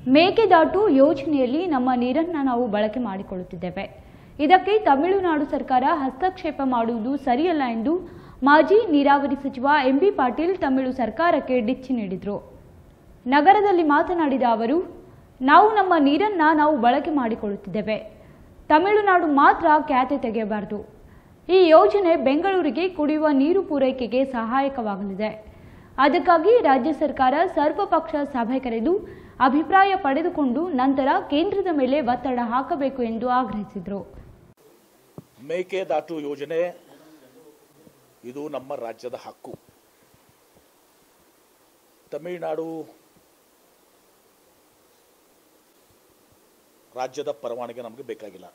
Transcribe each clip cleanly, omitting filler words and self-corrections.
ಮೇಕೆದಾಟು ಯೋಜನೆಯಲ್ಲಿ ನಮ್ಮ ನೀರನ್ನು ನಾವು ಬಳಕೆ ಮಾಡಿಕೊಳ್ಳುತ್ತಿದ್ದೇವೆ. ಇದಕ್ಕೆ ತಮಿಳುನಾಡು ಸರ್ಕಾರ ಹಸ್ತಕ್ಷೇಪ ಮಾಡುವುದು ಸರಿಯಲ್ಲ ಎಂದು ಮಾಜಿ ನೀರಾವರಿ ಸಚಿವ ಎಂಬಿ ಪಾಟೀಲ್ ತಮಿಳು ಸರ್ಕಾರಕ್ಕೆ ಡಿಚ್ಚಿ ನೀಡಿದರು. ನಗರದಲ್ಲಿ ಮಾತನಾಡಿದ ಅವರು, ನಾವು ನಮ್ಮ ನೀರನ್ನು ನಾವು ಬಳಕೆ ಮಾಡಿಕೊಳ್ಳುತ್ತಿದ್ದೇವೆ. ತಮಿಳುನಾಡು ಮಾತ್ರ ಖ್ಯಾತೆ ತೆಗೆಯಬಾರದು. ಈ ಯೋಜನೆ ಬೆಂಗಳೂರಿಗೆ ಕುಡಿಯುವ ನೀರು ಪೂರೈಕೆಗೆ ಸಹಾಯಕವಾಗಲಿದೆ. ಅದಕ್ಕಾಗಿ ರಾಜ್ಯ ಸರ್ಕಾರ ಸರ್ವಪಕ್ಷ ಸಭೆ ಕರೆದು ಅಭಿಪ್ರಾಯ ಪಡೆದುಕೊಂಡು ನಂತರ ಕೇಂದ್ರದ ಮೇಲೆ ಒತ್ತಡ ಹಾಕಬೇಕು ಎಂದು ಆಗ್ರಹಿಸಿದರು. ಮೇಕೆದಾಟು ಯೋಜನೆ ಇದು ನಮ್ಮ ರಾಜ್ಯದ ಹಕ್ಕು. ತಮಿಳುನಾಡು ರಾಜ್ಯದ ಪರವಾನಗಿ ನಮಗೆ ಬೇಕಾಗಿಲ್ಲ.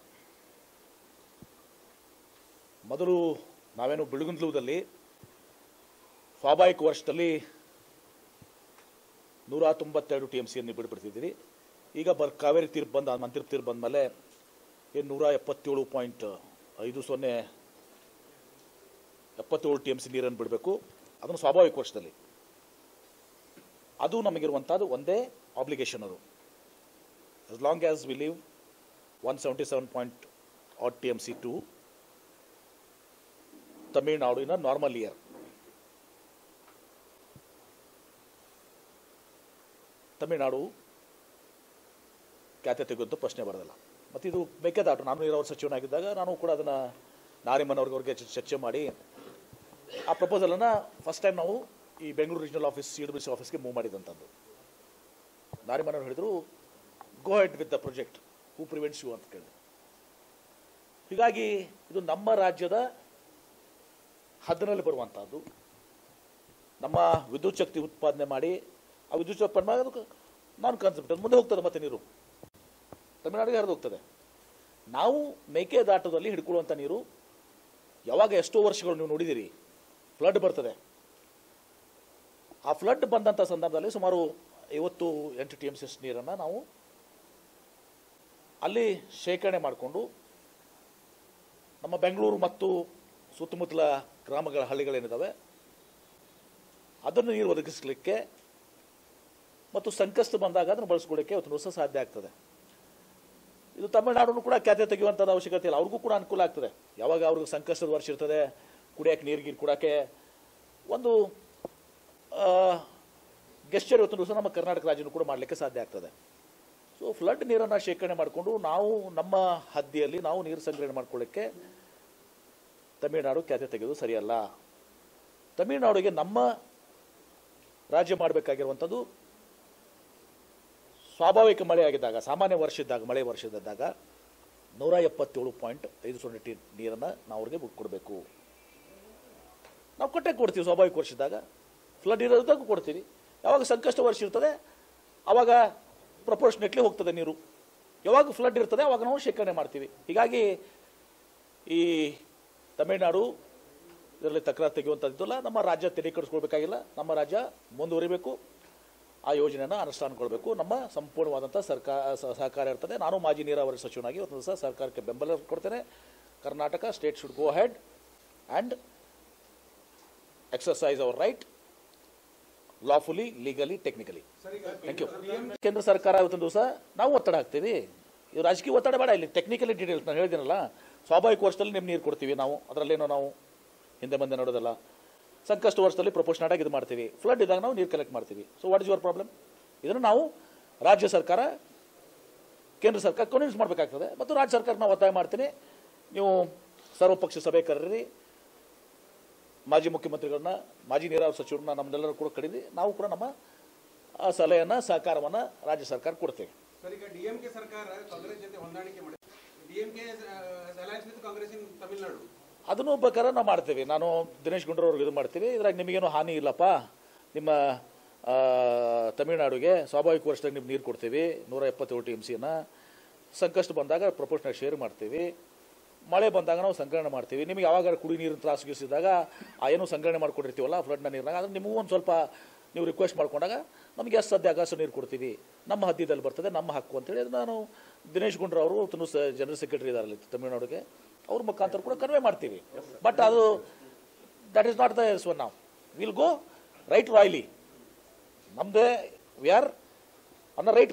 ಮೊದಲು ನಾವೇನು ಬಿಳುಗುಂದ್ಲೂದಲ್ಲಿ ಸ್ವಾಭಾವಿಕ ವರ್ಷದಲ್ಲಿ 192 TMCಯನ್ನು ಬಿಡ್ಬಿಡ್ತಿದ್ದೀವಿ. ಈಗ ಕಾವೇರಿ ತೀರ್ಪು ಬಂದ ಮಂತ್ರಿ ತೀರ್ಪು ಬಂದ ಮೇಲೆ 177.50 TMC ನೀರನ್ನು ಬಿಡಬೇಕು. ಅದನ್ನು ಸ್ವಾಭಾವಿಕ ವರ್ಷದಲ್ಲಿ ಅದು ನಮಗಿರುವಂಥದ್ದು ಒಂದೇ ಆಬ್ಲಿಗೇಷನ್. ಅದು as long as we leave 177.odd TMC to Tamil Nadu in a normal year. Tamil Nadu ಖ್ಯಾತೆ ತೆಗೆದು ಪ್ರಶ್ನೆ ಬರೋದಿಲ್ಲ. ಮತ್ತು ಇದು ಮೇಕೆದಾಟು ನಾನು ನೀರಾವರಿ ಸಚಿವನಾಗಿದ್ದಾಗ ನಾನು ಕೂಡ ಅದನ್ನು ನಾರಿಮನ್ ಅವ್ರಿಗೆ ಚರ್ಚೆ ಮಾಡಿ ಆ ಪ್ರಪೋಸಲನ್ನು ಫಸ್ಟ್ ಟೈಮ್ ನಾವು ಈ ಬೆಂಗಳೂರು ರೀಜನಲ್ ಆಫೀಸ್ CWC ಆಫೀಸ್ಗೆ ಮೂವ್ ಮಾಡಿದಂಥದ್ದು. ನಾರಿಮನ್ ಅವರು ಹೇಳಿದರು, go ahead with the project, who prevents you ಅಂತ ಕೇಳಿದ್ರು. ಹೀಗಾಗಿ ಇದು ನಮ್ಮ ರಾಜ್ಯದ ಹದ್ದಿನಲ್ಲಿ ಬರುವಂಥದ್ದು. ನಮ್ಮ ವಿದ್ಯುತ್ ಶಕ್ತಿ ಉತ್ಪಾದನೆ ಮಾಡಿ ಆ ವಿದ್ಯುತ್ ಶಕ್ತಿ ಮಾಡೋದಕ್ಕೆ ನಾನ್ ಕಾನ್ಸೆಪ್ಟ್ ಮುಂದೆ ಹೋಗ್ತದೆ. ಮತ್ತೆ ನೀರು ತಮಿಳುನಾಡಿಗೆ ಹರಿದು ಹೋಗ್ತದೆ. ನಾವು ಮೇಕೆದಾಟದಲ್ಲಿ ಹಿಡ್ಕೊಳ್ಳುವಂಥ ನೀರು ಯಾವಾಗ ಎಷ್ಟೋ ವರ್ಷಗಳು ನೀವು ನೋಡಿದ್ದೀರಿ, ಫ್ಲಡ್ ಬರ್ತದೆ. ಆ ಫ್ಲಡ್ ಬಂದಂಥ ಸಂದರ್ಭದಲ್ಲಿ ಸುಮಾರು 58 TMC ನೀರನ್ನು ನಾವು ಅಲ್ಲಿ ಶೇಖರಣೆ ಮಾಡಿಕೊಂಡು ನಮ್ಮ ಬೆಂಗಳೂರು ಮತ್ತು ಸುತ್ತಮುತ್ತಲ ಗ್ರಾಮಗಳ ಹಳ್ಳಿಗಳೇನಿದ್ದಾವೆ ಅದನ್ನು ನೀರು ಒದಗಿಸಲಿಕ್ಕೆ ಮತ್ತು ಸಂಕಷ್ಟ ಬಂದಾಗ ಅದನ್ನು ಬಳಸ್ಕೊಳ್ಳಿಕ್ಕೆ ಇವತ್ತು ದಿವಸ ಸಾಧ್ಯ ಆಗ್ತದೆ. ಇದು ತಮಿಳುನಾಡು ಕೂಡ ಖ್ಯಾತೆ ತೆಗೆಯುವಂಥದ್ದು ಅವಶ್ಯಕತೆ ಇಲ್ಲ. ಅವ್ರಿಗೂ ಕೂಡ ಅನುಕೂಲ ಆಗ್ತದೆ. ಯಾವಾಗ ಅವ್ರಿಗೆ ಸಂಕಷ್ಟದ ವರ್ಷ ಇರ್ತದೆ, ಕುಡಿಯೋಕ್ಕೆ ನೀರು ಕೊಡೋಕ್ಕೆ ಒಂದು ಗೆಸ್ಚರ್ ಇವತ್ತು ದಿವಸ ನಮ್ಮ ಕರ್ನಾಟಕ ರಾಜ್ಯನೂ ಕೂಡ ಮಾಡಲಿಕ್ಕೆ ಸಾಧ್ಯ ಆಗ್ತದೆ. ಸೊ ಫ್ಲಡ್ ನೀರನ್ನು ಶೇಖರಣೆ ಮಾಡಿಕೊಂಡು ನಾವು ನಮ್ಮ ಹದ್ದಿಯಲ್ಲಿ ನಾವು ನೀರು ಸಂಗ್ರಹಣೆ ಮಾಡ್ಕೊಳ್ಳಿಕ್ಕೆ ತಮಿಳುನಾಡು ಖ್ಯಾತೆ ತೆಗೆದು ಸರಿಯಲ್ಲ. ತಮಿಳುನಾಡಿಗೆ ನಮ್ಮ ರಾಜ್ಯ ಮಾಡಬೇಕಾಗಿರುವಂಥದ್ದು ಸ್ವಾಭಾವಿಕ ಮಳೆ ಆಗಿದ್ದಾಗ, ಸಾಮಾನ್ಯ ವರ್ಷ ಇದ್ದಾಗ, ಮಳೆ ವರ್ಷ ಇದ್ದಾಗ 177.50 ನೀರನ್ನು ನಾವು ಅವ್ರಿಗೆ ಕೊಡಬೇಕು. ನಾವು ಕೊಟ್ಟೆ ಕೊಡ್ತೀವಿ. ಸ್ವಾಭಾವಿಕ ವರ್ಷ ಇದ್ದಾಗ, ಫ್ಲಡ್ ಇರೋದಾಗ ಕೊಡ್ತೀವಿ. ಯಾವಾಗ ಸಂಕಷ್ಟ ವರ್ಷ ಇರ್ತದೆ ಆವಾಗ ಪ್ರಪೋರ್ಷನೇಟ್ಲಿ ಹೋಗ್ತದೆ ನೀರು. ಯಾವಾಗ ಫ್ಲಡ್ ಇರ್ತದೆ ಅವಾಗ ನಾವು ಶೇಖರಣೆ ಮಾಡ್ತೀವಿ. ಹೀಗಾಗಿ ಈ ತಮಿಳುನಾಡು ಇದರಲ್ಲಿ ತಕರಾರು ತೆಗೆಯುವಂಥದ್ದಿಲ್ಲ. ನಮ್ಮ ರಾಜ್ಯ ತೆರೆ ಕಡಿಸ್ಕೊಳ್ಬೇಕಾಗಿಲ್ಲ. ನಮ್ಮ ರಾಜ್ಯ ಮುಂದುವರಿಬೇಕು, ಆ ಯೋಜನೆಯನ್ನು ಅನುಷ್ಠಾನಗೊಳ್ಳಬೇಕು. ನಮ್ಮ ಸಂಪೂರ್ಣವಾದಂಥ ಸಹಕಾರ ಇರ್ತದೆ. ನಾನು ಮಾಜಿ ನೀರಾವರಿ ಸಚಿವನಾಗಿ ಒಂದು ದಿವಸ ಸರ್ಕಾರಕ್ಕೆ ಬೆಂಬಲ ಕೊಡ್ತೇನೆ. Karnataka state should go ahead and exercise our right lawfully, legally, technically. Thank you. ಕೇಂದ್ರ ಸರ್ಕಾರ ಇವತ್ತೊಂದು ದಿವಸ ನಾವು ಒತ್ತಡ ಹಾಕ್ತೀವಿ. ಇದು ರಾಜಕೀಯ ಒತ್ತಡ ಬೇಡ, ಇಲ್ಲಿ ಟೆಕ್ನಿಕಲಿ ಡೀಟೇಲ್ಸ್ ನಾನು ಹೇಳಿದ್ದೀನಲ್ಲ. ಸ್ವಾಭಾವಿಕ ವರ್ಷದಲ್ಲಿ ನಿಮ್ಮ ನೀರು ಕೊಡ್ತೀವಿ ನಾವು, ಅದರಲ್ಲೇನೋ ನಾವು ಹಿಂದೆ ಮುಂದೆ ನೋಡೋದಲ್ಲ. ಸಂಕಷ್ಟ ವರ್ಷದಲ್ಲಿ ಪ್ರಪೋರ್ಷನೇಟ್ ಆಗಿ ಇದು ಮಾಡ್ತೀವಿ. ಫ್ಲಡ್ ಇದ್ದಾಗ ನಾವು ನೀರು ಕಲೆಕ್ಟ್ ಮಾಡ್ತೀವಿ. So what is your problem? ಇದನ್ನು ನಾವು ರಾಜ್ಯ ಸರ್ಕಾರ, ಕೇಂದ್ರ ಸರ್ಕಾರ ಕನ್ವಿನ್ಸ್ ಮಾಡಬೇಕಾಗ್ತದೆ. ಮತ್ತು ರಾಜ್ಯ ಸರ್ಕಾರ ನಾವು ಒತ್ತಾಯ ಮಾಡ್ತೀನಿ, ನೀವು ಸರ್ವಪಕ್ಷ ಸಭೆ ಕರೀರಿ, ಮಾಜಿ ಮುಖ್ಯಮಂತ್ರಿಗಳನ್ನ, ಮಾಜಿ ನೀರಾವರಿ ಸಚಿವರನ್ನ ನಮ್ಮೆಲ್ಲರೂ ಕೂಡ ಕರೀರಿ. ನಾವು ಕೂಡ ನಮ್ಮ ಸಲಹೆಯನ್ನು, ಸಹಕಾರವನ್ನು ರಾಜ್ಯ ಸರ್ಕಾರ ಕೊಡ್ತೇವೆ. ಸರ್, ಈಗ DMK ಸರ್ಕಾರ ಕಾಂಗ್ರೆಸ್ ಜೊತೆ ಹೊಂದಾಣಿಕೆ ಮಾಡಿ, DMK alliance with Congress in Tamil Nadu, ಅದನ್ನು ಬೇಕಾದ್ರೆ ನಾವು ಮಾಡ್ತೀವಿ. ನಾನು ದಿನೇಶ್ ಗುಂಡೂರವ್ರಿಗೆ ಇದು ಮಾಡ್ತೀವಿ. ಇದ್ರಾಗ ನಿಮಗೇನು ಹಾನಿ ಇಲ್ಲಪ್ಪ, ನಿಮ್ಮ ತಮಿಳುನಾಡಿಗೆ ಸ್ವಾಭಾವಿಕ ವರ್ಷದಲ್ಲಿ ನಿಮ್ಗೆ ನೀರು ಕೊಡ್ತೀವಿ 177 TMCಯನ್ನು. ಸಂಕಷ್ಟ ಬಂದಾಗ ಪ್ರಪೋರ್ಷನೇಟ್ ಶೇರ್ ಮಾಡ್ತೀವಿ. ಮಳೆ ಬಂದಾಗ ನಾವು ಸಂಗ್ರಹಣೆ ಮಾಡ್ತೀವಿ. ನಿಮಗೆ ಯಾವಾಗ ಕುಡಿ ನೀರಿನ ತ್ರಾಸು ಗೀಸಿದಾಗ ಏನು ಸಂಗ್ರಹಣೆ ಮಾಡ್ಕೊಂಡಿರ್ತೀವಲ್ಲ ಫ್ಲಡ್ನ ನೀರಿನಾಗ, ಅದನ್ನು ನಿಮಗೂ ಒಂದು ಸ್ವಲ್ಪ ನೀವು ರಿಕ್ವೆಸ್ಟ್ ಮಾಡ್ಕೊಂಡಾಗ ನಮಗೆ ಎಷ್ಟು ಸಾಧ್ಯ ಆಗಷ್ಟು ನೀರು ಕೊಡ್ತೀವಿ. ನಮ್ಮ ಹದ್ದಿದಲ್ಲಿ ಬರ್ತದೆ, ನಮ್ಮ ಹಕ್ಕು ಅಂತೇಳಿ ನಾನು ದಿನೇಶ್ ಗುಂಡೂರಾವ್ ಅವರು ಜನರಲ್ ಸೆಕ್ರೆಟರಿ ಇದಾರಲ್ಲ ತಮಿಳುನಾಡಿಗೆ, ಅವ್ರ ಮುಖಾಂತರ ಕೂಡ ಕನ್ವೆ ಮಾಡ್ತೀವಿ. ಬಟ್ ಅದು that is not the one. ನಾವು ವಿಲ್ ಗೋ ರೈಟ್ ರಾಯ್ಲಿ. ನಮ್ಮದೇ we are on the right path.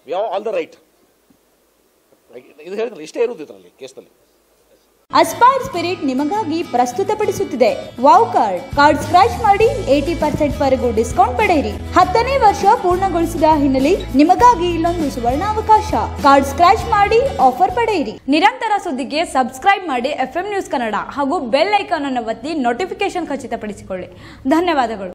We have all the right. ಇದು ಹೇಳಿದ್ರೆ ಇಷ್ಟೇ ಇರುವುದು ಇದರಲ್ಲಿ ಕೇಸ್ನಲ್ಲಿ. ಅಸ್ಪೈರ್ ಸ್ಪಿರಿಟ್ ನಿಮಗಾಗಿ ಪ್ರಸ್ತುತಪಡಿಸುತ್ತಿದೆ ವಾವ್ ಕಾರ್ಡ್ ಸ್ಕ್ರಾಚ್ ಮಾಡಿ 80% ವರೆಗೂ ಡಿಸ್ಕೌಂಟ್ ಪಡೆಯಿರಿ. 10ನೇ ವರ್ಷ ಪೂರ್ಣಗೊಳಿಸಿದ ಹಿನ್ನೆಲೆ ನಿಮಗಾಗಿ ಇಲ್ಲೊಂದು ಸುವರ್ಣಾವಕಾಶ. ಕಾರ್ಡ್ ಸ್ಕ್ರಾಚ್ ಮಾಡಿ ಆಫರ್ ಪಡೆಯಿರಿ. ನಿರಂತರ ಸುದ್ದಿಗೆ ಸಬ್ಸ್ಕ್ರೈಬ್ ಮಾಡಿ FM ನ್ಯೂಸ್ ಕನ್ನಡ ಹಾಗೂ ಬೆಲ್ ಐಕಾನ್ ಅನ್ನು ಒತ್ತಿ ನೋಟಿಫಿಕೇಶನ್ ಖಚಿತಪಡಿಸಿಕೊಳ್ಳಿ. ಧನ್ಯವಾದಗಳು.